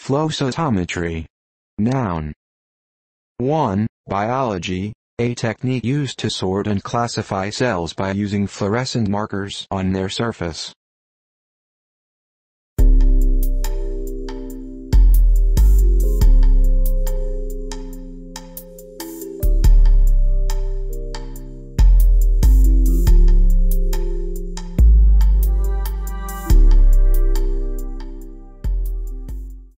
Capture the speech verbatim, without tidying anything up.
Flow cytometry. Noun. one. Biology, a technique used to sort and classify cells by using fluorescent markers on their surface.